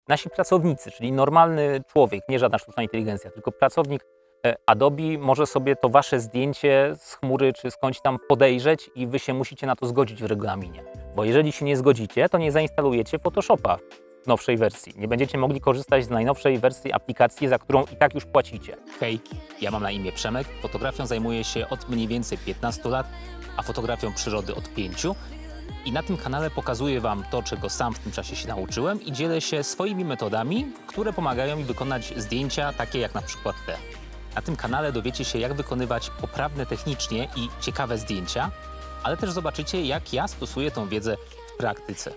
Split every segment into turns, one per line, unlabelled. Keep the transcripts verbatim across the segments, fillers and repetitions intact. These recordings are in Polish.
nasi pracownicy, czyli normalny człowiek, nie żadna sztuczna inteligencja, tylko pracownik Adobe może sobie to wasze zdjęcie z chmury czy skądś tam podejrzeć i wy się musicie na to zgodzić w regulaminie. Bo jeżeli się nie zgodzicie, to nie zainstalujecie Photoshopa w nowszej wersji. Nie będziecie mogli korzystać z najnowszej wersji aplikacji, za którą i tak już płacicie. Hej, ja mam na imię Przemek, fotografią zajmuję się od mniej więcej piętnastu lat, a fotografią przyrody od pięciu. I na tym kanale pokazuję wam to, czego sam w tym czasie się nauczyłem i dzielę się swoimi metodami, które pomagają mi wykonać zdjęcia takie jak na przykład te. Na tym kanale dowiecie się, jak wykonywać poprawne technicznie i ciekawe zdjęcia, ale też zobaczycie, jak ja stosuję tą wiedzę w praktyce.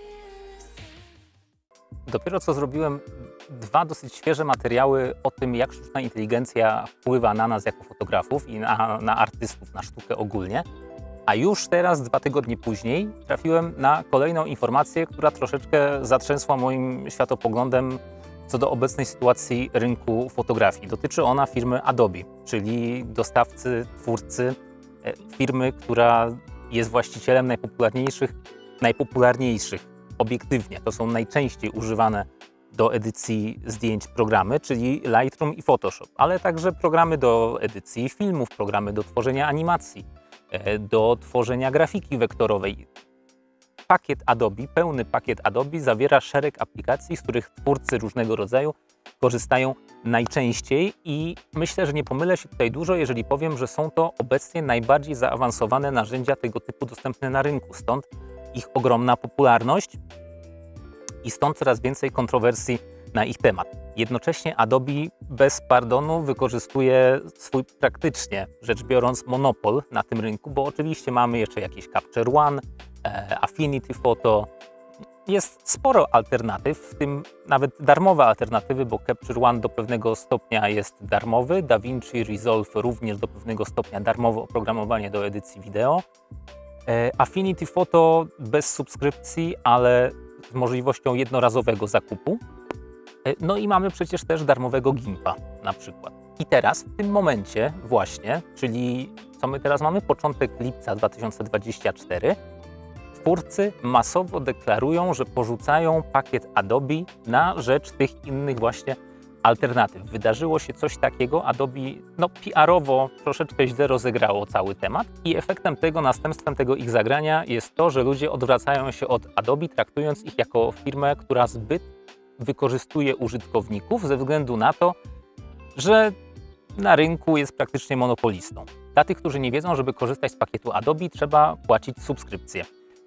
Dopiero co zrobiłem dwa dosyć świeże materiały o tym, jak sztuczna inteligencja wpływa na nas jako fotografów i na, na artystów, na sztukę ogólnie. A już teraz, dwa tygodnie później, trafiłem na kolejną informację, która troszeczkę zatrzęsła moim światopoglądem co do obecnej sytuacji rynku fotografii. Dotyczy ona firmy Adobe, czyli dostawcy, twórcy, firmy, która jest właścicielem najpopularniejszych, najpopularniejszych obiektywnie. To są najczęściej używane do edycji zdjęć programy, czyli Lightroom i Photoshop, ale także programy do edycji filmów, programy do tworzenia animacji, do tworzenia grafiki wektorowej. Pakiet Adobe, pełny pakiet Adobe zawiera szereg aplikacji, z których twórcy różnego rodzaju korzystają najczęściej i myślę, że nie pomylę się tutaj dużo, jeżeli powiem, że są to obecnie najbardziej zaawansowane narzędzia tego typu dostępne na rynku. Stąd ich ogromna popularność i stąd coraz więcej kontrowersji na ich temat. Jednocześnie Adobe bez pardonu wykorzystuje swój praktycznie rzecz biorąc monopol na tym rynku, bo oczywiście mamy jeszcze jakieś Capture One, Affinity Photo. Jest sporo alternatyw, w tym nawet darmowe alternatywy, bo Capture One do pewnego stopnia jest darmowy, DaVinci Resolve również do pewnego stopnia darmowe oprogramowanie do edycji wideo. Affinity Photo bez subskrypcji, ale z możliwością jednorazowego zakupu. No i mamy przecież też darmowego Gimpa na przykład. I teraz w tym momencie właśnie, czyli co my teraz mamy? Początek lipca dwa tysiące dwudziestego czwartego, twórcy masowo deklarują, że porzucają pakiet Adobe na rzecz tych innych właśnie alternatyw. Wydarzyło się coś takiego, Adobe no, P R-owo troszeczkę źle rozegrało cały temat i efektem tego, następstwem tego ich zagrania jest to, że ludzie odwracają się od Adobe, traktując ich jako firmę, która zbyt wykorzystuje użytkowników ze względu na to, że na rynku jest praktycznie monopolistą. Dla tych, którzy nie wiedzą, żeby korzystać z pakietu Adobe, trzeba płacić subskrypcję.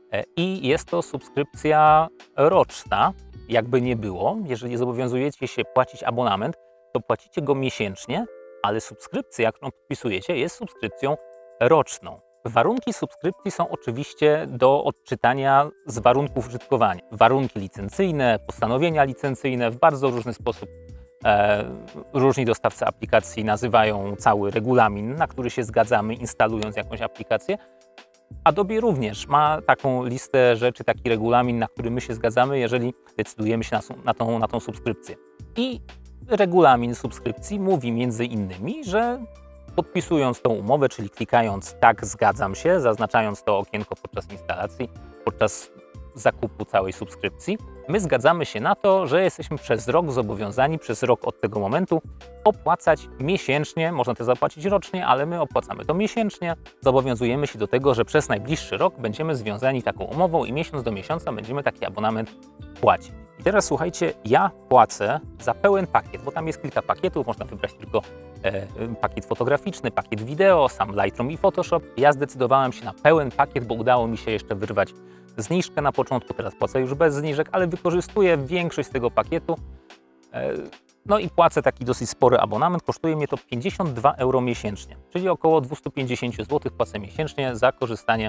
I jest to subskrypcja roczna, jakby nie było. Jeżeli zobowiązujecie się płacić abonament, to płacicie go miesięcznie, ale subskrypcja, którą podpisujecie, jest subskrypcją roczną. Warunki subskrypcji są oczywiście do odczytania z warunków użytkowania. Warunki licencyjne, postanowienia licencyjne w bardzo różny sposób e, różni dostawcy aplikacji nazywają cały regulamin, na który się zgadzamy, instalując jakąś aplikację. Adobe również ma taką listę rzeczy, taki regulamin, na który my się zgadzamy, jeżeli decydujemy się na, na, tą, na tą subskrypcję. I regulamin subskrypcji mówi między innymi, że podpisując tą umowę, czyli klikając tak, zgadzam się, zaznaczając to okienko podczas instalacji, podczas zakupu całej subskrypcji, my zgadzamy się na to, że jesteśmy przez rok zobowiązani, przez rok od tego momentu opłacać miesięcznie, można też zapłacić rocznie, ale my opłacamy to miesięcznie, zobowiązujemy się do tego, że przez najbliższy rok będziemy związani taką umową i miesiąc do miesiąca będziemy taki abonament płacić. I teraz słuchajcie, ja płacę za pełen pakiet, bo tam jest kilka pakietów, można wybrać tylko e, pakiet fotograficzny, pakiet wideo, sam Lightroom i Photoshop. Ja zdecydowałem się na pełen pakiet, bo udało mi się jeszcze wyrwać zniżkę na początku, teraz płacę już bez zniżek, ale wykorzystuję większość z tego pakietu. E, no i płacę taki dosyć spory abonament, kosztuje mnie to pięćdziesiąt dwa euro miesięcznie, czyli około dwieście pięćdziesiąt złotych płacę miesięcznie za korzystanie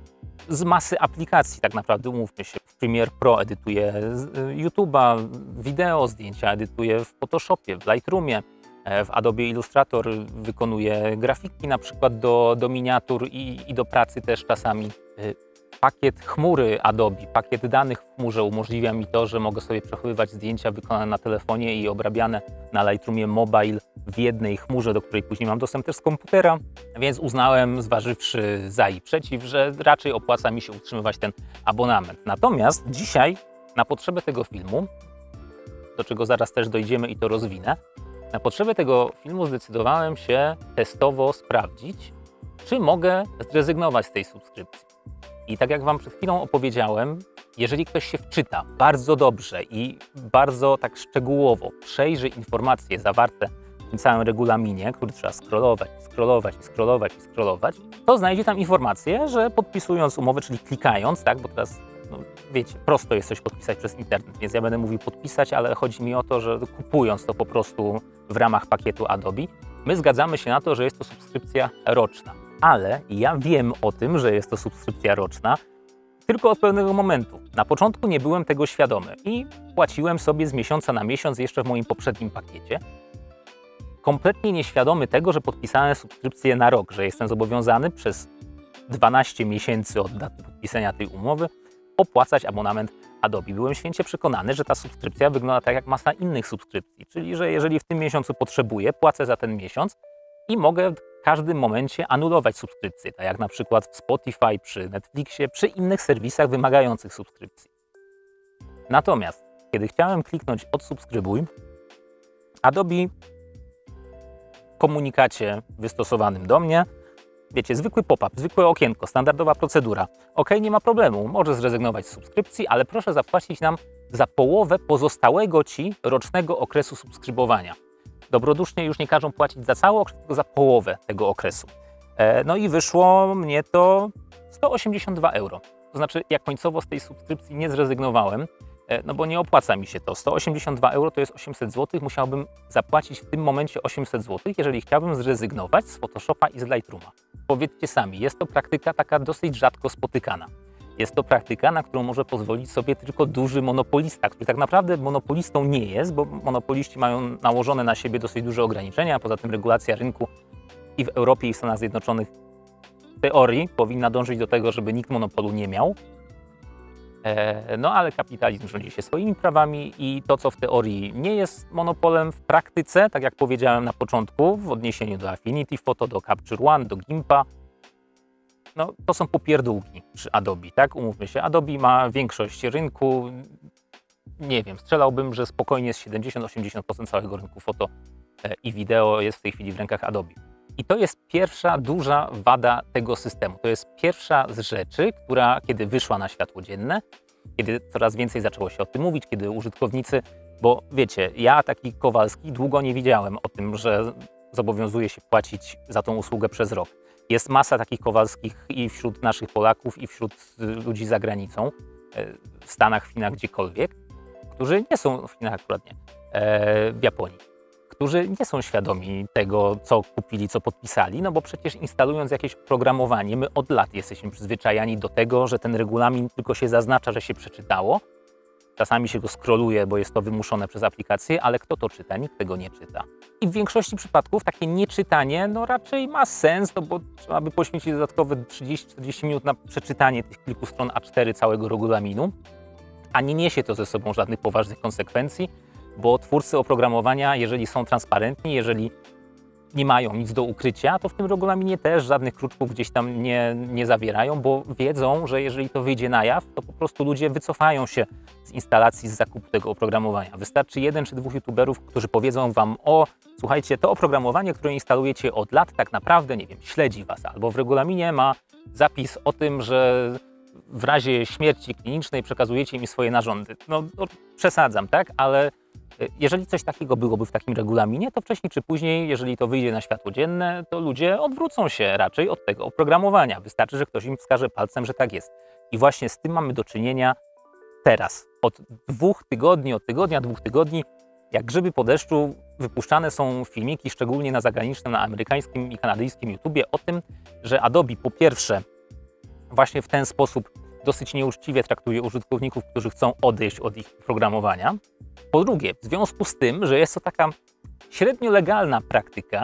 z masy aplikacji, tak naprawdę umówmy się. W Premiere Pro edytuję YouTube'a, wideo, zdjęcia edytuję w Photoshopie, w Lightroomie, w Adobe Illustrator wykonuję grafiki na przykład do, do miniatur i, i do pracy też czasami. Pakiet chmury Adobe, pakiet danych w chmurze umożliwia mi to, że mogę sobie przechowywać zdjęcia wykonane na telefonie i obrabiane na Lightroomie Mobile w jednej chmurze, do której później mam dostęp też z komputera, więc uznałem, zważywszy za i przeciw, że raczej opłaca mi się utrzymywać ten abonament. Natomiast dzisiaj na potrzeby tego filmu do czego zaraz też dojdziemy i to rozwinę. Na potrzeby tego filmu zdecydowałem się testowo sprawdzić, czy mogę zrezygnować z tej subskrypcji. I tak jak Wam przed chwilą opowiedziałem, jeżeli ktoś się wczyta bardzo dobrze i bardzo tak szczegółowo przejrzy informacje zawarte w tym całym regulaminie, który trzeba scrollować, scrollować i scrollować i scrollować, to znajdzie tam informację, że podpisując umowę, czyli klikając, tak, bo teraz, no, wiecie, prosto jest coś podpisać przez internet, więc ja będę mówił podpisać, ale chodzi mi o to, że kupując to po prostu w ramach pakietu Adobe, my zgadzamy się na to, że jest to subskrypcja roczna. Ale ja wiem o tym, że jest to subskrypcja roczna, tylko od pewnego momentu. Na początku nie byłem tego świadomy i płaciłem sobie z miesiąca na miesiąc jeszcze w moim poprzednim pakiecie. Kompletnie nieświadomy tego, że podpisałem subskrypcję na rok, że jestem zobowiązany przez dwanaście miesięcy od daty podpisania tej umowy opłacać abonament Adobe. Byłem święcie przekonany, że ta subskrypcja wygląda tak jak masa innych subskrypcji, czyli że jeżeli w tym miesiącu potrzebuję, płacę za ten miesiąc i mogę w każdym momencie anulować subskrypcję, tak jak na przykład w Spotify, przy Netflixie, przy innych serwisach wymagających subskrypcji. Natomiast, kiedy chciałem kliknąć odsubskrybuj, Adobe w komunikacie wystosowanym do mnie, wiecie, zwykły pop-up, zwykłe okienko, standardowa procedura. OK, nie ma problemu, możesz zrezygnować z subskrypcji, ale proszę zapłacić nam za połowę pozostałego Ci rocznego okresu subskrybowania. Dobrodusznie już nie każą płacić za cały okres, tylko za połowę tego okresu. E, no i wyszło mnie to sto osiemdziesiąt dwa euro. To znaczy, ja końcowo z tej subskrypcji nie zrezygnowałem, e, no bo nie opłaca mi się to. sto osiemdziesiąt dwa euro to jest osiemset złotych, musiałbym zapłacić w tym momencie osiemset złotych, jeżeli chciałbym zrezygnować z Photoshopa i z Lightrooma. Powiedzcie sami, jest to praktyka taka dosyć rzadko spotykana. Jest to praktyka, na którą może pozwolić sobie tylko duży monopolista, który tak naprawdę monopolistą nie jest, bo monopoliści mają nałożone na siebie dosyć duże ograniczenia, a poza tym regulacja rynku i w Europie, i w Stanach Zjednoczonych w teorii powinna dążyć do tego, żeby nikt monopolu nie miał. E, no ale kapitalizm rządzi się swoimi prawami i to, co w teorii nie jest monopolem, w praktyce, tak jak powiedziałem na początku, w odniesieniu do Affinity Photo, do Capture One, do Gimpa, no, to są popierdółki przy Adobe, tak? Umówmy się, Adobe ma większość rynku, nie wiem, strzelałbym, że spokojnie z siedemdziesiąt do osiemdziesięciu procent całego rynku foto i wideo jest w tej chwili w rękach Adobe. I to jest pierwsza duża wada tego systemu. To jest pierwsza z rzeczy, która kiedy wyszła na światło dzienne, kiedy coraz więcej zaczęło się o tym mówić, kiedy użytkownicy, bo wiecie, ja taki Kowalski długo nie wiedziałem o tym, że zobowiązuje się płacić za tą usługę przez rok. Jest masa takich Kowalskich i wśród naszych Polaków, i wśród ludzi za granicą, w Stanach, w Chinach, gdziekolwiek, którzy nie są, w Chinach akurat nie, w Japonii, którzy nie są świadomi tego, co kupili, co podpisali, no bo przecież instalując jakieś oprogramowanie, my od lat jesteśmy przyzwyczajani do tego, że ten regulamin tylko się zaznacza, że się przeczytało. Czasami się go scrolluje, bo jest to wymuszone przez aplikację, ale kto to czyta? Nikt tego nie czyta. I w większości przypadków takie nieczytanie no raczej ma sens, no bo trzeba by poświęcić dodatkowe trzydzieści czterdzieści minut na przeczytanie tych kilku stron A cztery całego regulaminu, a nie niesie to ze sobą żadnych poważnych konsekwencji, bo twórcy oprogramowania, jeżeli są transparentni, jeżeli nie mają nic do ukrycia, to w tym regulaminie też żadnych kruczków gdzieś tam nie, nie zawierają, bo wiedzą, że jeżeli to wyjdzie na jaw, to po prostu ludzie wycofają się z instalacji, z zakupu tego oprogramowania. Wystarczy jeden czy dwóch youtuberów, którzy powiedzą wam: o, słuchajcie, to oprogramowanie, które instalujecie od lat, tak naprawdę, nie wiem, śledzi was, albo w regulaminie ma zapis o tym, że w razie śmierci klinicznej przekazujecie mi swoje narządy. No, no przesadzam, tak? Ale jeżeli coś takiego byłoby w takim regulaminie, to wcześniej czy później, jeżeli to wyjdzie na światło dzienne, to ludzie odwrócą się raczej od tego oprogramowania. Wystarczy, że ktoś im wskaże palcem, że tak jest. I właśnie z tym mamy do czynienia teraz. Od dwóch tygodni, od tygodnia, dwóch tygodni, jak grzyby po deszczu, wypuszczane są filmiki, szczególnie na zagranicznym, na amerykańskim i kanadyjskim YouTubie, o tym, że Adobe po pierwsze właśnie w ten sposób dosyć nieuczciwie traktuje użytkowników, którzy chcą odejść od ich programowania. Po drugie, w związku z tym, że jest to taka średnio legalna praktyka,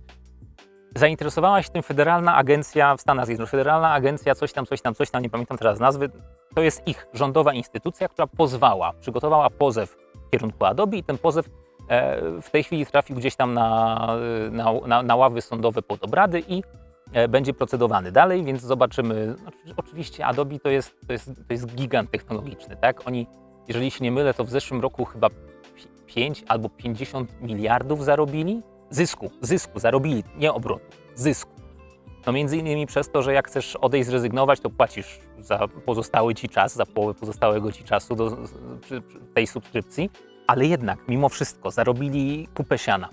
zainteresowała się tym Federalna Agencja w Stanach Zjednoczonych. Federalna Agencja coś tam, coś tam, coś tam, nie pamiętam teraz nazwy. To jest ich rządowa instytucja, która pozwała, przygotowała pozew w kierunku Adobe i ten pozew e, w tej chwili trafił gdzieś tam na, na, na, na ławy sądowe pod obrady i e, będzie procedowany dalej, więc zobaczymy. Oczywiście Adobe to jest, to jest, to jest gigant technologiczny, tak? Oni, jeżeli się nie mylę, to w zeszłym roku chyba pięć albo pięćdziesiąt miliardów zarobili. Zysku, zysku, zarobili, nie obrotu, zysku. No między innymi przez to, że jak chcesz odejść, zrezygnować, to płacisz za pozostały ci czas, za połowę pozostałego ci czasu do przy, przy tej subskrypcji, ale jednak mimo wszystko zarobili kupę siana.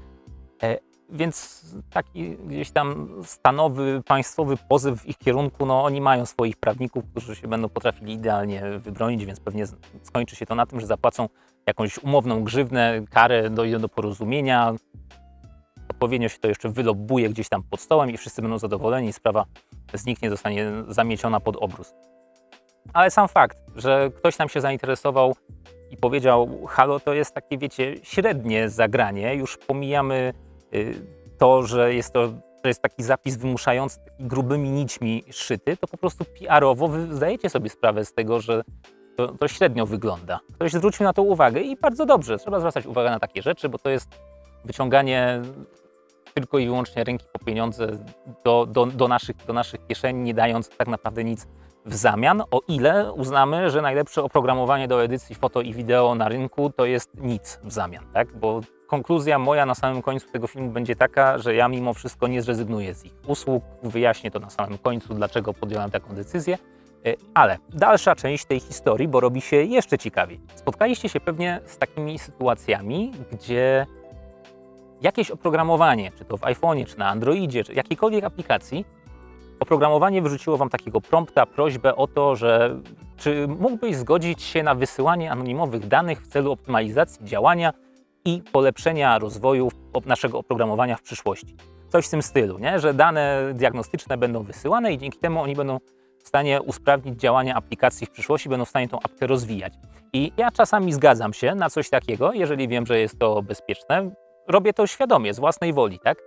E, więc taki gdzieś tam stanowy, państwowy pozew w ich kierunku, no oni mają swoich prawników, którzy się będą potrafili idealnie wybronić, więc pewnie skończy się to na tym, że zapłacą jakąś umowną grzywnę, karę, dojdą do porozumienia, odpowiednio się to jeszcze wylobbuje gdzieś tam pod stołem i wszyscy będą zadowoleni i sprawa zniknie, zostanie zamieciona pod obrus. Ale sam fakt, że ktoś nam się zainteresował i powiedział, halo, to jest takie, wiecie, średnie zagranie, już pomijamy y, to, że jest to że jest taki zapis wymuszający, taki grubymi nićmi szyty, to po prostu P R-owo wy zdajecie sobie sprawę z tego, że to, to średnio wygląda. Ktoś zwrócił na to uwagę i bardzo dobrze, trzeba zwracać uwagę na takie rzeczy, bo to jest wyciąganie tylko i wyłącznie ręki po pieniądze do, do, do, naszych, do naszych kieszeni, nie dając tak naprawdę nic w zamian, o ile uznamy, że najlepsze oprogramowanie do edycji foto i wideo na rynku to jest nic w zamian, tak? Bo konkluzja moja na samym końcu tego filmu będzie taka, że ja mimo wszystko nie zrezygnuję z ich usług, wyjaśnię to na samym końcu, dlaczego podjąłem taką decyzję, ale dalsza część tej historii, bo robi się jeszcze ciekawiej. Spotkaliście się pewnie z takimi sytuacjami, gdzie jakieś oprogramowanie, czy to w iPhone'ie, czy na Androidzie, czy jakiejkolwiek aplikacji, oprogramowanie wyrzuciło Wam takiego prompta, prośbę o to, że czy mógłbyś zgodzić się na wysyłanie anonimowych danych w celu optymalizacji działania i polepszenia rozwoju naszego oprogramowania w przyszłości. Coś w tym stylu, nie? Że dane diagnostyczne będą wysyłane i dzięki temu oni będą w stanie usprawnić działania aplikacji w przyszłości, będą w stanie tą apkę rozwijać. I ja czasami zgadzam się na coś takiego, jeżeli wiem, że jest to bezpieczne. Robię to świadomie, z własnej woli, tak?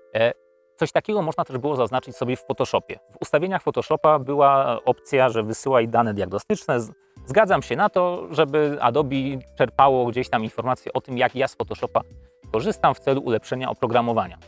Coś takiego można też było zaznaczyć sobie w Photoshopie. W ustawieniach Photoshopa była opcja, że wysyłaj dane diagnostyczne. Zgadzam się na to, żeby Adobe czerpało gdzieś tam informacje o tym, jak ja z Photoshopa korzystam w celu ulepszenia oprogramowania.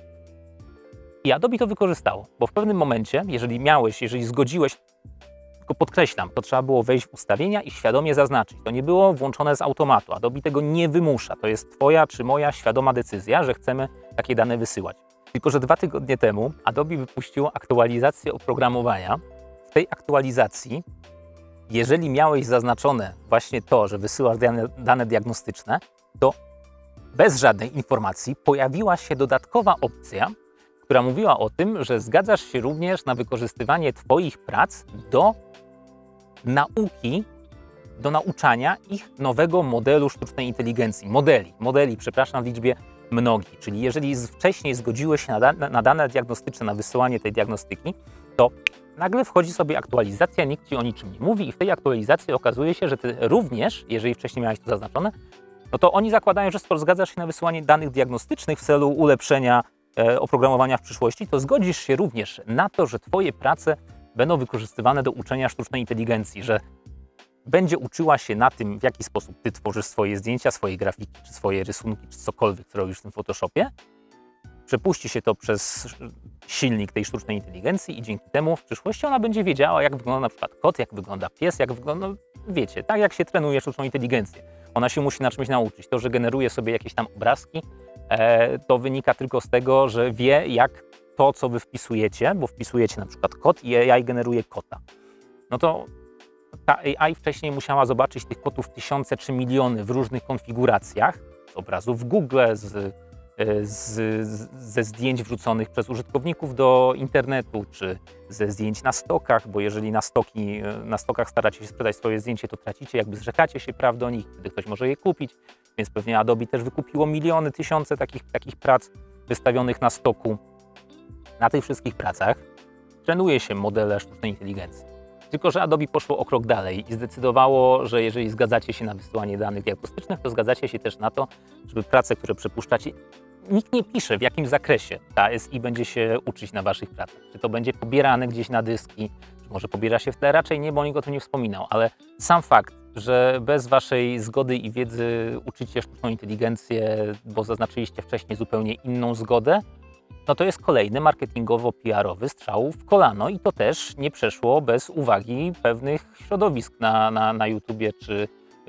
I Adobe to wykorzystało, bo w pewnym momencie, jeżeli miałeś, jeżeli zgodziłeś, tylko podkreślam, to trzeba było wejść w ustawienia i świadomie zaznaczyć. To nie było włączone z automatu. Adobe tego nie wymusza. To jest Twoja czy moja świadoma decyzja, że chcemy takie dane wysyłać. Tylko że dwa tygodnie temu Adobe wypuściło aktualizację oprogramowania. W tej aktualizacji, jeżeli miałeś zaznaczone właśnie to, że wysyłasz dane, dane diagnostyczne, to bez żadnej informacji pojawiła się dodatkowa opcja, która mówiła o tym, że zgadzasz się również na wykorzystywanie Twoich prac do nauki, do nauczania ich nowego modelu sztucznej inteligencji. Modeli, modeli, przepraszam, w liczbie mnogiej. Czyli jeżeli wcześniej zgodziłeś się na dane, na dane diagnostyczne, na wysyłanie tej diagnostyki, to nagle wchodzi sobie aktualizacja, nikt Ci o niczym nie mówi i w tej aktualizacji okazuje się, że Ty również, jeżeli wcześniej miałeś to zaznaczone, no to oni zakładają, że skoro zgadzasz się na wysyłanie danych diagnostycznych w celu ulepszenia e, oprogramowania w przyszłości, to zgodzisz się również na to, że Twoje prace będą wykorzystywane do uczenia sztucznej inteligencji, że będzie uczyła się na tym, w jaki sposób Ty tworzysz swoje zdjęcia, swoje grafiki, czy swoje rysunki, czy cokolwiek, co robisz w tym Photoshopie. Przepuści się to przez silnik tej sztucznej inteligencji i dzięki temu w przyszłości ona będzie wiedziała, jak wygląda na przykład kot, jak wygląda pies, jak wygląda, no wiecie, tak jak się trenuje sztuczną inteligencję. Ona się musi na czymś nauczyć. To, że generuje sobie jakieś tam obrazki, e, to wynika tylko z tego, że wie, jak to, co Wy wpisujecie, bo wpisujecie na przykład kot i A I generuje kota. No to ta A I wcześniej musiała zobaczyć tych kotów tysiące czy miliony w różnych konfiguracjach, z obrazów w Google, z, z, ze zdjęć wrzuconych przez użytkowników do internetu, czy ze zdjęć na stokach, bo jeżeli na, stoki, na stokach staracie się sprzedać swoje zdjęcie, to tracicie, jakby zrzekacie się praw do nich, wtedy ktoś może je kupić, więc pewnie Adobe też wykupiło miliony, tysiące takich, takich prac wystawionych na stoku. Na tych wszystkich pracach trenuje się modele sztucznej inteligencji. Tylko że Adobe poszło o krok dalej i zdecydowało, że jeżeli zgadzacie się na wysyłanie danych diagnostycznych, to zgadzacie się też na to, żeby prace, które przepuszczacie, nikt nie pisze, w jakim zakresie ta A I będzie się uczyć na Waszych pracach. Czy to będzie pobierane gdzieś na dyski, czy może pobiera się w tle, raczej nie, bo nikt o tym nie wspominał, ale sam fakt, że bez Waszej zgody i wiedzy uczycie sztuczną inteligencję, bo zaznaczyliście wcześniej zupełnie inną zgodę, no to jest kolejny marketingowo-P R-owy strzał w kolano i to też nie przeszło bez uwagi pewnych środowisk na, na, na YouTubie czy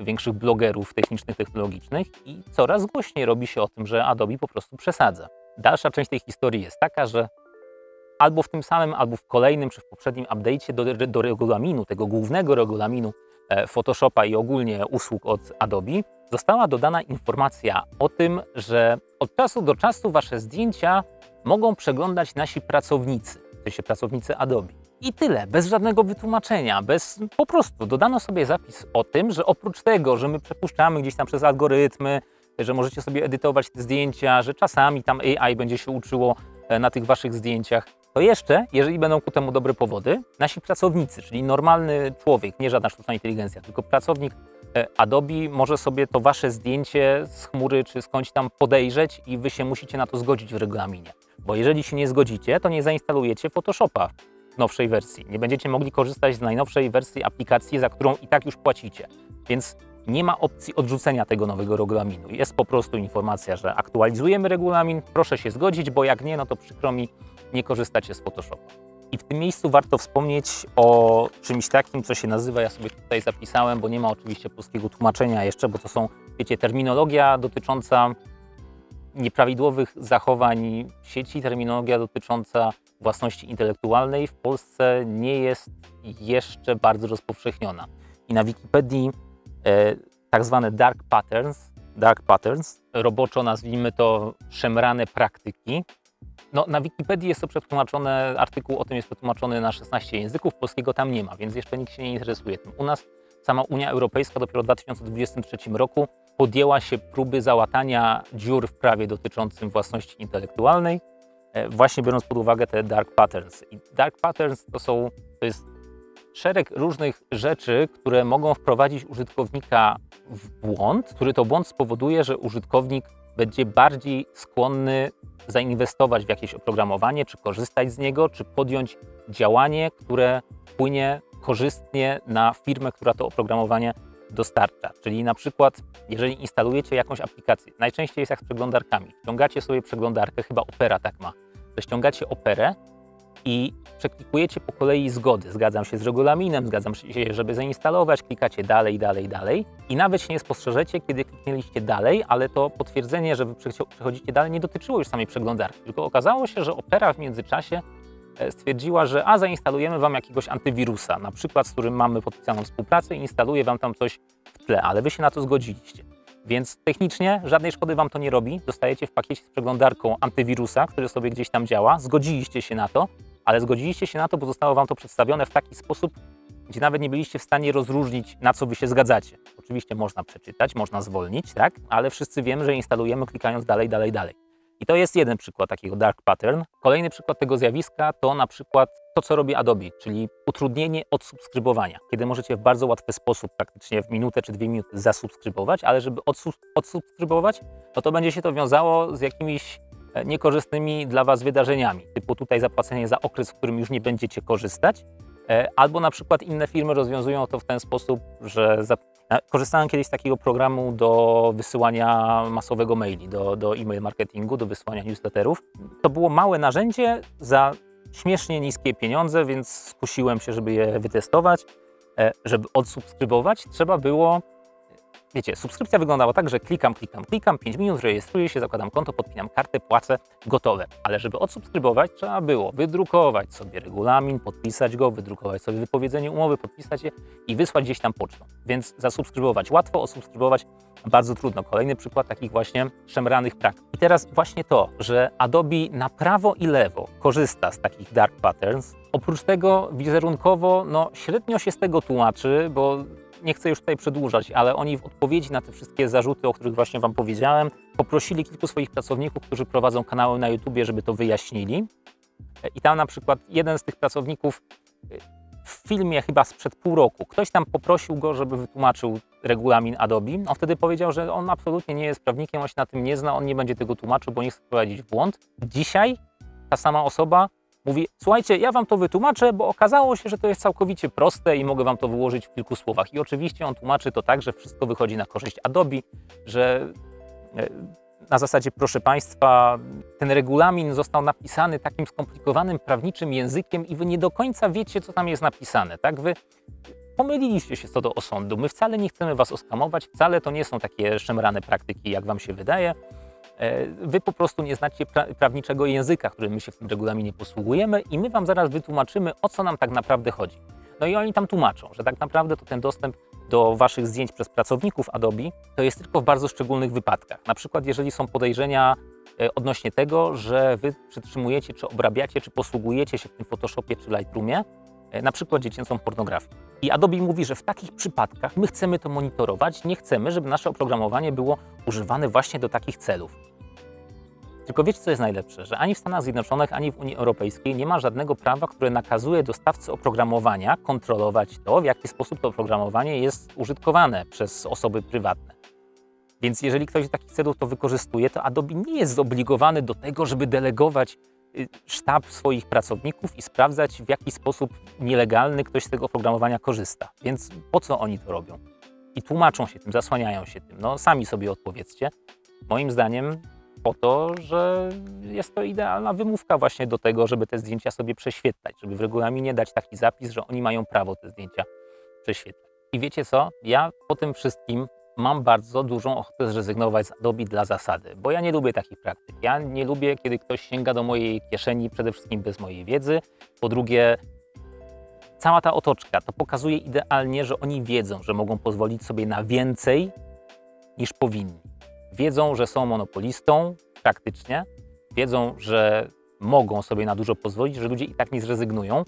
większych blogerów technicznych, technologicznych i coraz głośniej robi się o tym, że Adobe po prostu przesadza. Dalsza część tej historii jest taka, że albo w tym samym, albo w kolejnym, czy w poprzednim update'cie do, do regulaminu, tego głównego regulaminu Photoshopa i ogólnie usług od Adobe, została dodana informacja o tym, że od czasu do czasu wasze zdjęcia mogą przeglądać nasi pracownicy, w sensie pracownicy Adobe. I tyle, bez żadnego wytłumaczenia, bez, po prostu dodano sobie zapis o tym, że oprócz tego, że my przepuszczamy gdzieś tam przez algorytmy, że możecie sobie edytować te zdjęcia, że czasami tam A I będzie się uczyło na tych waszych zdjęciach, to jeszcze, jeżeli będą ku temu dobre powody, nasi pracownicy, czyli normalny człowiek, nie żadna sztuczna inteligencja, tylko pracownik Adobe może sobie to wasze zdjęcie z chmury czy skądś tam podejrzeć i wy się musicie na to zgodzić w regulaminie. Bo jeżeli się nie zgodzicie, to nie zainstalujecie Photoshopa w nowszej wersji. Nie będziecie mogli korzystać z najnowszej wersji aplikacji, za którą i tak już płacicie. Więc nie ma opcji odrzucenia tego nowego regulaminu. Jest po prostu informacja, że aktualizujemy regulamin, proszę się zgodzić, bo jak nie, no to przykro mi, nie korzystacie z Photoshopa. I w tym miejscu warto wspomnieć o czymś takim, co się nazywa, ja sobie tutaj zapisałem, bo nie ma oczywiście polskiego tłumaczenia jeszcze, bo to są, wiecie, terminologia dotycząca nieprawidłowych zachowań sieci, terminologia dotycząca własności intelektualnej w Polsce nie jest jeszcze bardzo rozpowszechniona. I na Wikipedii e, tak zwane dark patterns, dark patterns, roboczo nazwijmy to szemrane praktyki. No, na Wikipedii jest to przetłumaczone, artykuł o tym jest przetłumaczony na szesnaście języków, polskiego tam nie ma, więc jeszcze nikt się nie interesuje tym. U nas sama Unia Europejska dopiero w dwa tysiące dwudziestym trzecim roku podjęła się próby załatania dziur w prawie dotyczącym własności intelektualnej, właśnie biorąc pod uwagę te dark patterns. I dark patterns to są, to jest szereg różnych rzeczy, które mogą wprowadzić użytkownika w błąd, który to błąd spowoduje, że użytkownik będzie bardziej skłonny zainwestować w jakieś oprogramowanie, czy korzystać z niego, czy podjąć działanie, które wpłynie korzystnie na firmę, która to oprogramowanie dostarcza. Czyli na przykład, jeżeli instalujecie jakąś aplikację, najczęściej jest jak z przeglądarkami, ściągacie sobie przeglądarkę, chyba Opera tak ma, że ściągacie Operę i przeklikujecie po kolei zgody. Zgadzam się z regulaminem, zgadzam się, żeby zainstalować, klikacie dalej, dalej, dalej i nawet się nie spostrzeżecie, kiedy kliknęliście dalej, ale to potwierdzenie, że wy przechodzicie dalej, nie dotyczyło już samej przeglądarki, tylko okazało się, że Opera w międzyczasie stwierdziła, że a zainstalujemy wam jakiegoś antywirusa, na przykład z którym mamy podpisaną współpracę i instaluje wam tam coś w tle, ale wy się na to zgodziliście. Więc technicznie żadnej szkody wam to nie robi, dostajecie w pakiecie z przeglądarką antywirusa, który sobie gdzieś tam działa, zgodziliście się na to, ale zgodziliście się na to, bo zostało wam to przedstawione w taki sposób, gdzie nawet nie byliście w stanie rozróżnić, na co wy się zgadzacie. Oczywiście można przeczytać, można zwolnić, tak? Ale wszyscy wiemy, że instalujemy klikając dalej, dalej, dalej. I to jest jeden przykład takiego dark pattern. Kolejny przykład tego zjawiska to na przykład to, co robi Adobe, czyli utrudnienie odsubskrybowania, kiedy możecie w bardzo łatwy sposób, praktycznie w minutę czy dwie minuty zasubskrybować, ale żeby odsubskrybować, no to będzie się to wiązało z jakimiś niekorzystnymi dla was wydarzeniami, typu tutaj zapłacenie za okres, w którym już nie będziecie korzystać, albo na przykład inne firmy rozwiązują to w ten sposób, że za... korzystałem kiedyś z takiego programu do wysyłania masowego maili, do, do e-mail marketingu, do wysyłania newsletterów. To było małe narzędzie za śmiesznie niskie pieniądze, więc skusiłem się, żeby je wytestować. Żeby odsubskrybować, trzeba było, wiecie, subskrypcja wyglądała tak, że klikam, klikam, klikam, pięć minut, rejestruję się, zakładam konto, podpinam kartę, płacę, gotowe. Ale żeby odsubskrybować, trzeba było wydrukować sobie regulamin, podpisać go, wydrukować sobie wypowiedzenie umowy, podpisać je i wysłać gdzieś tam pocztą. Więc zasubskrybować łatwo, odsubskrybować bardzo trudno. Kolejny przykład takich właśnie szemranych praktyk. I teraz właśnie to, że Adobe na prawo i lewo korzysta z takich dark patterns. Oprócz tego wizerunkowo, no średnio się z tego tłumaczy, bo nie chcę już tutaj przedłużać, ale oni w odpowiedzi na te wszystkie zarzuty, o których właśnie wam powiedziałem, poprosili kilku swoich pracowników, którzy prowadzą kanały na YouTubie, żeby to wyjaśnili. I tam na przykład jeden z tych pracowników w filmie chyba sprzed pół roku, ktoś tam poprosił go, żeby wytłumaczył regulamin Adobe. On wtedy powiedział, że on absolutnie nie jest prawnikiem, on się na tym nie zna, on nie będzie tego tłumaczył, bo nie chce wprowadzić w błąd. Dzisiaj ta sama osoba mówi, słuchajcie, ja wam to wytłumaczę, bo okazało się, że to jest całkowicie proste i mogę wam to wyłożyć w kilku słowach. I oczywiście on tłumaczy to tak, że wszystko wychodzi na korzyść Adobe, że na zasadzie, proszę państwa, ten regulamin został napisany takim skomplikowanym prawniczym językiem i wy nie do końca wiecie, co tam jest napisane, tak? Wy pomyliliście się co do osądu. My wcale nie chcemy was oskamować, wcale to nie są takie szemrane praktyki, jak wam się wydaje. Wy po prostu nie znacie pra prawniczego języka, którym my się w tym regulaminie posługujemy i my wam zaraz wytłumaczymy, o co nam tak naprawdę chodzi. No i oni tam tłumaczą, że tak naprawdę to ten dostęp do waszych zdjęć przez pracowników Adobe to jest tylko w bardzo szczególnych wypadkach. Na przykład jeżeli są podejrzenia odnośnie tego, że wy przetrzymujecie, czy obrabiacie, czy posługujecie się w tym Photoshopie czy Lightroomie, na przykład dziecięcą pornografię. I Adobe mówi, że w takich przypadkach my chcemy to monitorować, nie chcemy, żeby nasze oprogramowanie było używane właśnie do takich celów. Tylko wiecie, co jest najlepsze? Że ani w Stanach Zjednoczonych, ani w Unii Europejskiej nie ma żadnego prawa, które nakazuje dostawcy oprogramowania kontrolować to, w jaki sposób to oprogramowanie jest użytkowane przez osoby prywatne. Więc jeżeli ktoś do takich celów to wykorzystuje, to Adobe nie jest zobligowany do tego, żeby delegować sztab swoich pracowników i sprawdzać, w jaki sposób nielegalny ktoś z tego oprogramowania korzysta. Więc po co oni to robią? I tłumaczą się tym, zasłaniają się tym. No sami sobie odpowiedzcie. Moim zdaniem po to, że jest to idealna wymówka właśnie do tego, żeby te zdjęcia sobie prześwietlać, żeby w regulaminie dać taki zapis, że oni mają prawo te zdjęcia prześwietlać. I wiecie co? Ja po tym wszystkim mam bardzo dużą ochotę zrezygnować z Adobe dla zasady, bo ja nie lubię takich praktyk. Ja nie lubię, kiedy ktoś sięga do mojej kieszeni, przede wszystkim bez mojej wiedzy. Po drugie, cała ta otoczka to pokazuje idealnie, że oni wiedzą, że mogą pozwolić sobie na więcej niż powinni. Wiedzą, że są monopolistą praktycznie, wiedzą, że mogą sobie na dużo pozwolić, że ludzie i tak nie zrezygnują.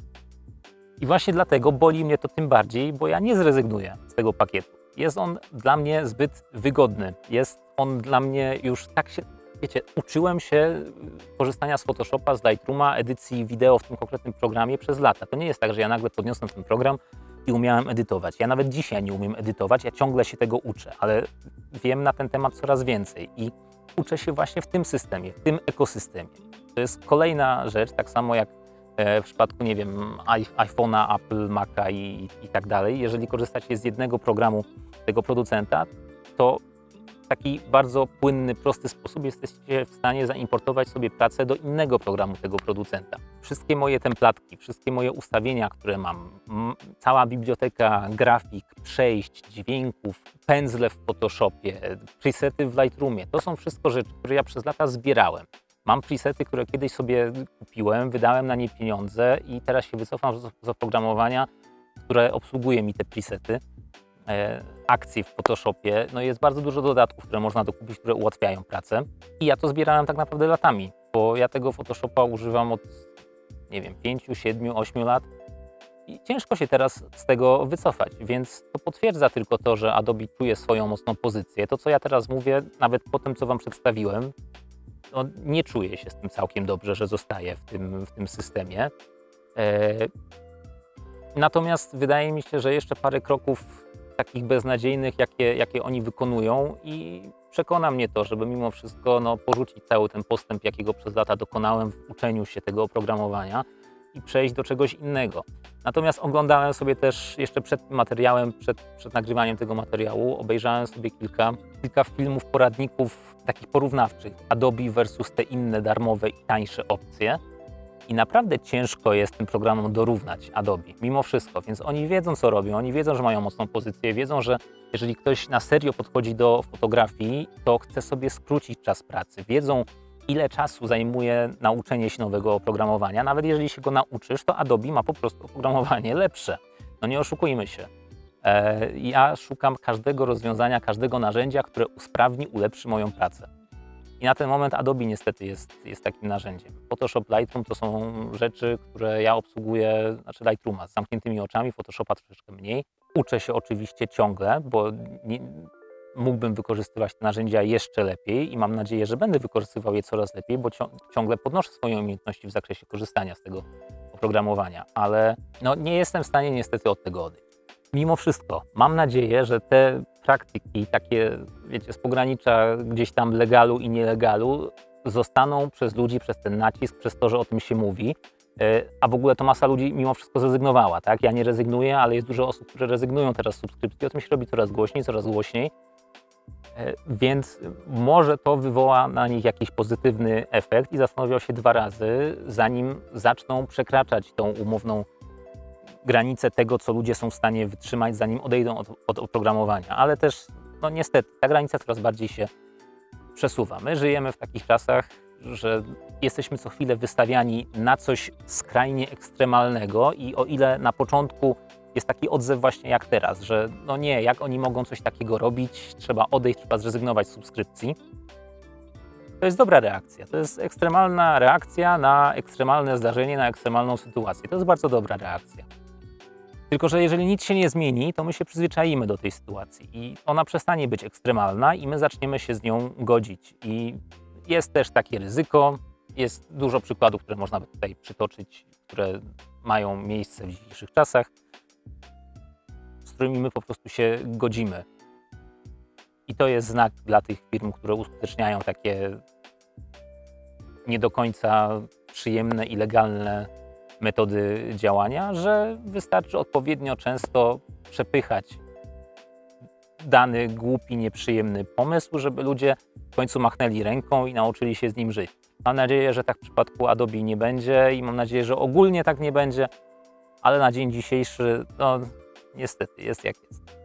I właśnie dlatego boli mnie to tym bardziej, bo ja nie zrezygnuję z tego pakietu. Jest on dla mnie zbyt wygodny. Jest on dla mnie już tak się, wiecie, uczyłem się korzystania z Photoshopa, z Lightrooma, edycji wideo w tym konkretnym programie przez lata. To nie jest tak, że ja nagle podniosłem ten program i umiałem edytować. Ja nawet dzisiaj nie umiem edytować, ja ciągle się tego uczę, ale wiem na ten temat coraz więcej i uczę się właśnie w tym systemie, w tym ekosystemie. To jest kolejna rzecz, tak samo jak w przypadku, nie wiem, iPhone'a, Apple, Maca i, i tak dalej. Jeżeli korzystacie z jednego programu tego producenta, to w taki bardzo płynny, prosty sposób jesteście w stanie zaimportować sobie pracę do innego programu tego producenta. Wszystkie moje templatki, wszystkie moje ustawienia, które mam, cała biblioteka grafik, przejść, dźwięków, pędzle w Photoshopie, presety w Lightroomie, to są wszystko rzeczy, które ja przez lata zbierałem. Mam presety, które kiedyś sobie kupiłem, wydałem na nie pieniądze i teraz się wycofam z oprogramowania, które obsługuje mi te presety, e, akcje w Photoshopie. No jest bardzo dużo dodatków, które można dokupić, które ułatwiają pracę. I ja to zbierałem tak naprawdę latami, bo ja tego Photoshopa używam od, nie wiem, pięciu, siedmiu, ośmiu lat i ciężko się teraz z tego wycofać, więc to potwierdza tylko to, że Adobe czuje swoją mocną pozycję. To, co ja teraz mówię, nawet po tym, co wam przedstawiłem, no, nie czuję się z tym całkiem dobrze, że zostaję w tym, w tym systemie. E, natomiast wydaje mi się, że jeszcze parę kroków takich beznadziejnych, jakie, jakie oni wykonują i przekona mnie to, żeby mimo wszystko no, porzucić cały ten postęp, jakiego przez lata dokonałem w uczeniu się tego oprogramowania i przejść do czegoś innego. Natomiast oglądałem sobie też jeszcze przed tym materiałem, przed, przed nagrywaniem tego materiału, obejrzałem sobie kilka, kilka filmów, poradników takich porównawczych. Adobe versus te inne darmowe i tańsze opcje. I naprawdę ciężko jest tym programom dorównać Adobe, mimo wszystko. Więc oni wiedzą, co robią, oni wiedzą, że mają mocną pozycję, wiedzą, że jeżeli ktoś na serio podchodzi do fotografii, to chce sobie skrócić czas pracy. Wiedzą, ile czasu zajmuje nauczenie się nowego oprogramowania. Nawet jeżeli się go nauczysz, to Adobe ma po prostu oprogramowanie lepsze. No nie oszukujmy się. E, ja szukam każdego rozwiązania, każdego narzędzia, które usprawni, ulepszy moją pracę. I na ten moment Adobe niestety jest, jest takim narzędziem. Photoshop, Lightroom to są rzeczy, które ja obsługuję, znaczy Lightrooma z zamkniętymi oczami, Photoshopa troszeczkę mniej. Uczę się oczywiście ciągle, bo nie, mógłbym wykorzystywać te narzędzia jeszcze lepiej i mam nadzieję, że będę wykorzystywał je coraz lepiej, bo ciągle podnoszę swoje umiejętności w zakresie korzystania z tego oprogramowania, ale no, nie jestem w stanie niestety od tego odejść. Mimo wszystko mam nadzieję, że te praktyki takie, wiecie, z pogranicza gdzieś tam legalu i nielegalu zostaną przez ludzi, przez ten nacisk, przez to, że o tym się mówi, a w ogóle to masa ludzi mimo wszystko zrezygnowała, tak? Ja nie rezygnuję, ale jest dużo osób, które rezygnują teraz z subskrypcji, o tym się robi coraz głośniej, coraz głośniej, więc może to wywoła na nich jakiś pozytywny efekt i zastanowią się dwa razy, zanim zaczną przekraczać tą umowną granice tego, co ludzie są w stanie wytrzymać, zanim odejdą od, od oprogramowania. Ale też, no niestety, ta granica coraz bardziej się przesuwa. My żyjemy w takich czasach, że jesteśmy co chwilę wystawiani na coś skrajnie ekstremalnego i o ile na początku jest taki odzew właśnie jak teraz, że no nie, jak oni mogą coś takiego robić, trzeba odejść, trzeba zrezygnować z subskrypcji. To jest dobra reakcja. To jest ekstremalna reakcja na ekstremalne zdarzenie, na ekstremalną sytuację. To jest bardzo dobra reakcja. Tylko że jeżeli nic się nie zmieni, to my się przyzwyczaimy do tej sytuacji i ona przestanie być ekstremalna i my zaczniemy się z nią godzić. I jest też takie ryzyko, jest dużo przykładów, które można by tutaj przytoczyć, które mają miejsce w dzisiejszych czasach, z którymi my po prostu się godzimy. I to jest znak dla tych firm, które uskuteczniają takie nie do końca przyjemne i legalne metody działania, że wystarczy odpowiednio często przepychać dany głupi, nieprzyjemny pomysł, żeby ludzie w końcu machnęli ręką i nauczyli się z nim żyć. Mam nadzieję, że tak w przypadku Adobe nie będzie i mam nadzieję, że ogólnie tak nie będzie, ale na dzień dzisiejszy, no niestety jest jak jest.